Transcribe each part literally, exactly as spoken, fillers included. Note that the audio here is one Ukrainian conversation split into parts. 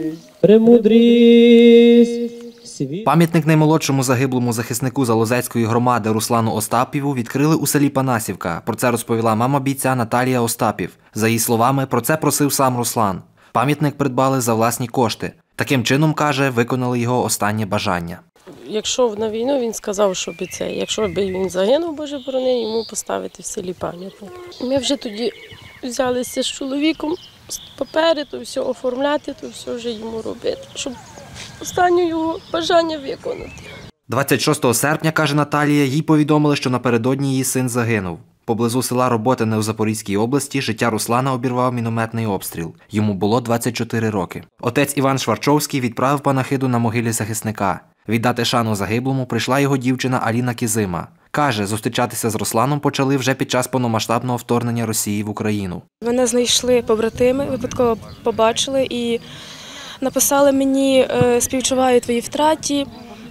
премудрість. Пам'ятник наймолодшому загиблому захиснику Залозецької громади Руслану Остапіву відкрили у селі Панасівка. Про це розповіла мама бійця Наталія Остапів. За її словами, про це просив сам Руслан. Пам'ятник придбали за власні кошти. Таким чином, каже, виконали його останнє бажання. Якщо на війну, він сказав, що це, якщо б він загинув, Боже борони, йому поставити в селі пам'ятник. Ми вже тоді взялися з чоловіком, з папери, то все оформляти, то все вже йому робити, щоб останнє його бажання виконати. двадцять шостого серпня, каже Наталія, їй повідомили, що напередодні її син загинув. Поблизу села Роботине у Запорізькій області життя Руслана обірвав мінометний обстріл. Йому було двадцять чотири роки. Отець Іван Шварчовський відправив панахиду на могилі захисника. Віддати шану загиблому прийшла його дівчина Аліна Кізима. Каже, зустрічатися з Русланом почали вже під час повномасштабного вторгнення Росії в Україну. Мене знайшли побратими, випадково побачили і написали мені «Співчуваю твоїй втраті».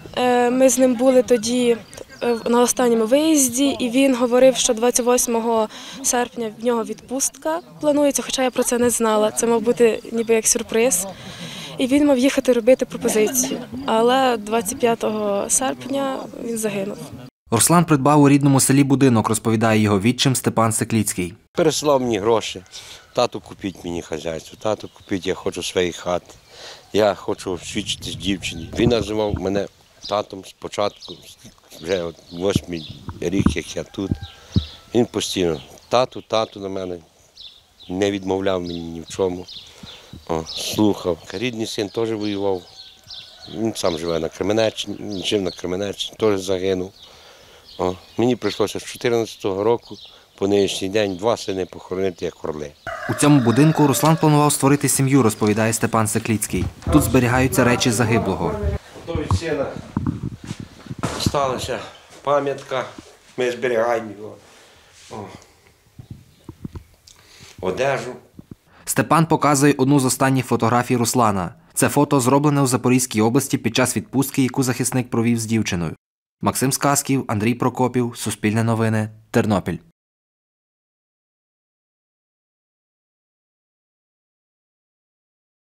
Ми з ним були тоді на останньому виїзді, і він говорив, що двадцять восьмого серпня в нього відпустка планується, хоча я про це не знала. Це мав бути ніби як сюрприз. І він мав їхати робити пропозицію. Але двадцять п'ятого серпня він загинув. Руслан придбав у рідному селі будинок, розповідає його відчим Степан Секліцький. Переслав мені гроші. Тату, купіть мені хазяйство, тату, купіть, я хочу своєї хати. Я хочу свідчитись дівчині. Він називав мене татом спочатку, вже от восьмий рік, як я тут. Він постійно тату, тату на мене, не відмовляв мені ні в чому. О, слухав. Рідний син теж воював. Він сам живе на Кременеччині, жив на Кременеччині, теж загинув. О, мені прийшлося з чотирнадцятого року по нинішній день два сини похоронити як орли. У цьому будинку Руслан планував створити сім'ю, розповідає Степан Секліцький. Тут зберігаються речі загиблого. То від сина залишилася пам'ятка, ми зберігаємо його. О. Одежу. Степан показує одну з останніх фотографій Руслана. Це фото зроблене у Запорізькій області під час відпустки, яку захисник провів з дівчиною. Максим Сказків, Андрій Прокопів, Суспільне новини, Тернопіль.